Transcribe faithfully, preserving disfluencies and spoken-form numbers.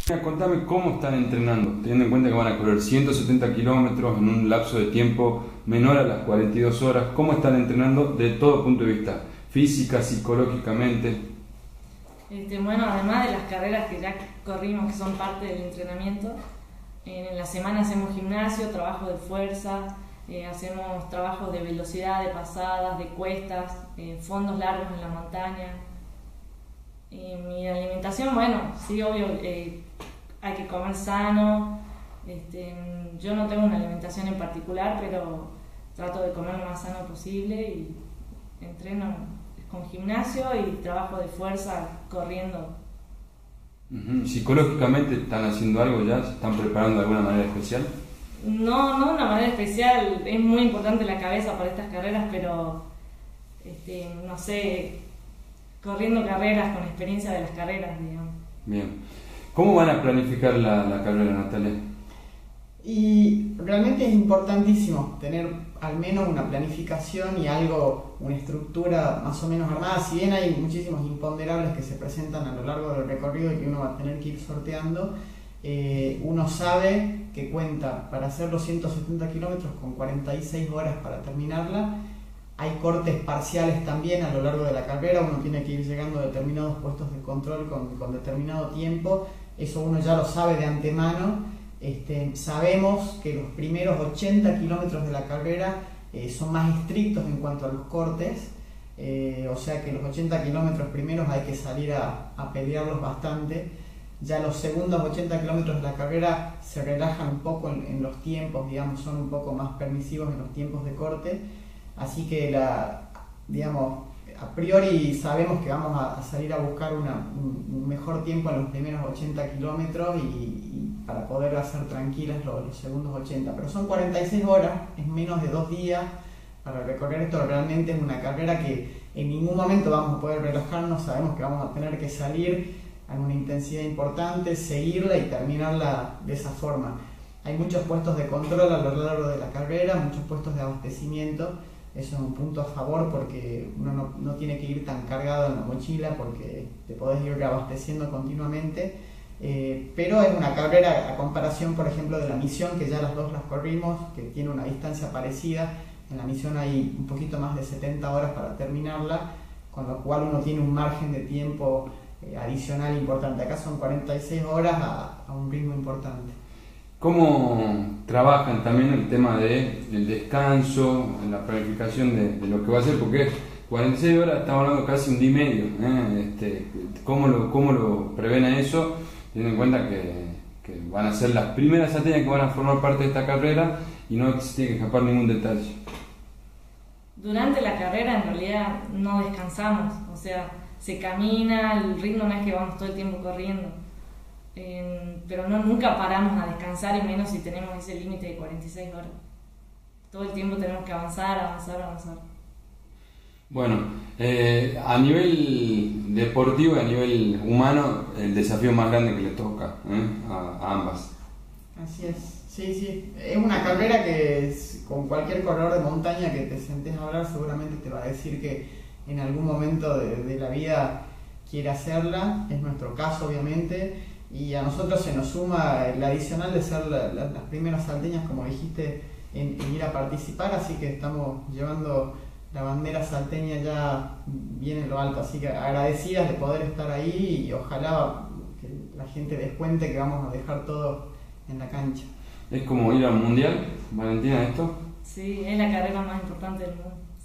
Contame cómo están entrenando, teniendo en cuenta que van a correr ciento setenta kilómetros en un lapso de tiempo menor a las cuarenta y dos horas. ¿Cómo están entrenando de todo punto de vista? Física, psicológicamente. Este, bueno, además de las carreras que ya corrimos, que son parte del entrenamiento, en la semana hacemos gimnasio, trabajo de fuerza, eh, hacemos trabajos de velocidad, de pasadas, de cuestas, eh, fondos largos en la montaña. Y mi alimentación, bueno, sí, obvio, eh, hay que comer sano. Este, yo no tengo una alimentación en particular, pero trato de comer lo más sano posible y entreno con gimnasio y trabajo de fuerza corriendo. Uh-huh. ¿Psicológicamente están haciendo algo ya? ¿Se están preparando de alguna manera especial? No, no de una manera especial. Es muy importante la cabeza para estas carreras, pero este, no sé, corriendo carreras con experiencia de las carreras, digamos. Bien. ¿Cómo van a planificar la, la carrera, Natalia? Y realmente es importantísimo tener al menos una planificación y algo, una estructura más o menos armada. Si bien hay muchísimos imponderables que se presentan a lo largo del recorrido y que uno va a tener que ir sorteando, eh, uno sabe que cuenta para hacer los ciento setenta kilómetros con cuarenta y seis horas para terminarla. Hay cortes parciales también a lo largo de la carrera, uno tiene que ir llegando a determinados puestos de control con, con determinado tiempo, eso uno ya lo sabe de antemano. Este, sabemos que los primeros ochenta kilómetros de la carrera eh, son más estrictos en cuanto a los cortes, eh, o sea que los ochenta kilómetros primeros hay que salir a, a pelearlos bastante. Ya los segundos ochenta kilómetros de la carrera se relajan un poco en, en los tiempos, digamos, son un poco más permisivos en los tiempos de corte. Así que, la, digamos, a priori sabemos que vamos a, a salir a buscar una, un, un mejor tiempo en los primeros ochenta kilómetros y, y para poder hacer tranquilas los, los segundos ochenta. Pero son cuarenta y seis horas, es menos de dos días para recorrer esto. Realmente es una carrera que en ningún momento vamos a poder relajarnos, sabemos que vamos a tener que salir en una intensidad importante, seguirla y terminarla de esa forma. Hay muchos puestos de control a lo largo de la carrera, muchos puestos de abastecimiento. Eso es un punto a favor porque uno no, no tiene que ir tan cargado en la mochila porque te podés ir reabasteciendo continuamente. Eh, pero es una carrera a comparación, por ejemplo, de la misión, que ya las dos las corrimos, que tiene una distancia parecida. En la misión hay un poquito más de setenta horas para terminarla, con lo cual uno tiene un margen de tiempo eh, adicional importante. Acá son cuarenta y seis horas a, a un ritmo importante. ¿Cómo trabajan también el tema del descanso, la planificación de, de lo que va a hacer? Porque cuarenta y seis horas, estamos hablando casi un día y medio. ¿eh? Este, ¿cómo, lo, ¿Cómo lo prevén a eso? Teniendo en cuenta que, que van a ser las primeras salteñas que van a formar parte de esta carrera y no se tiene que escapar ningún detalle. Durante la carrera en realidad no descansamos, o sea, se camina, el ritmo no es que vamos todo el tiempo corriendo. Eh, pero no, nunca paramos a descansar, y menos si tenemos ese límite de cuarenta y seis horas. Todo el tiempo tenemos que avanzar, avanzar, avanzar. Bueno, eh, a nivel deportivo y a nivel humano, el desafío más grande que le toca ¿eh? a, a ambas. Así es, sí, sí. Es una carrera que es, con cualquier corredor de montaña que te sentes a hablar seguramente te va a decir que en algún momento de, de la vida quiere hacerla. Es nuestro caso, obviamente. Y a nosotros se nos suma el adicional de ser la, la, las primeras salteñas, como dijiste, en, en ir a participar, así que estamos llevando la bandera salteña ya bien en lo alto, así que agradecidas de poder estar ahí y ojalá que la gente descuente que vamos a dejar todo en la cancha. ¿Es como ir al mundial, Valentina, esto? Sí, es la carrera más importante del mundo.